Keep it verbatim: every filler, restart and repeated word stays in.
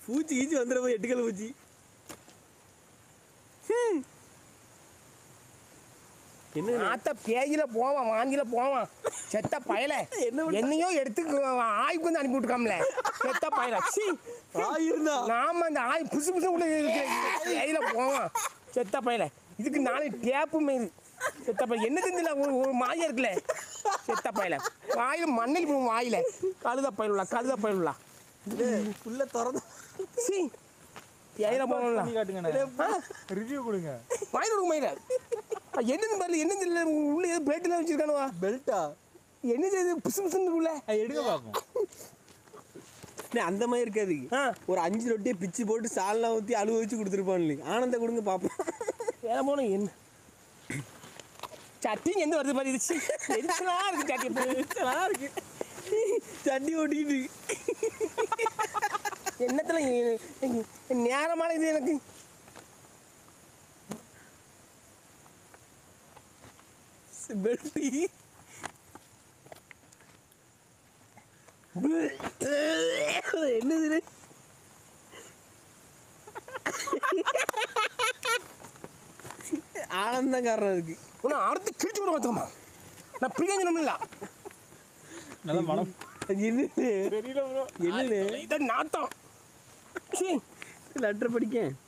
பூச்சி கீச்சி வந்துட போய் எட்டுக்கல் பூச்சி. என்ன ஆத்த பேயில போவான் வாங்கில போவான் செத்த பயல என்னையோ எடுத்து ஆய்வுக்கு வந்து அனுப்பி விட்டுக்காமல செத்த பயல. சி ஆயிருந்தா நாம அந்த ஆய் புசு புசு உள்ள பேயில போவான் செத்த பயல. இதுக்கு நாளை டேப்பு மேது செத்த பையன் என்ன தெரிஞ்சல ஒரு மாயா இருக்குல்ல செத்த பயல. வாயில மண்ணில் போகும் வாயில கழுத பயிலுலா கழுத பயிலுலா உள்ள திறந்து சி பேயில போகணும்ல காட்டுங்க ரிவ்யூ கொடுங்க. வாயில கொடுக்க மயில என்னன்னு பாரு என்ன தெரியல உள்ள ஏதோ பிளேட்லாம் வச்சிருக்கானுவா பெல்ட்டா என்ன செய்யுது புசு புசுன்னு உள்ள எடுக்க பார்க்கும். அந்த மாதிரி இருக்காது. ஒரு அஞ்சு ரொட்டியை பிச்சு போட்டு சால்னா ஊற்றி அழுவ வச்சு கொடுத்துருப்பான்ல ஆனந்த கொடுங்க பார்ப்போம். வேலை போன என்ன சட்டி எந்த வருது பாரு இது எரிச்சலா இருக்கு சட்டி எரிச்சலா இருக்கு சட்டி ஓட்டிக்கிட்டு என்னத்துல நேரமான இது எனக்கு பெல்ட்டி என்னது ஆனந்தம் காரணம் இருக்கு. உன்னை அடுத்து கிழிச்சு விட மாத்தோமா நான் பிரியாஞ்சனம் இல்லை நல்ல மனம் என்னது தெரியல ப்ரோ என்ன நாட்டம் லெட்டர் படிக்க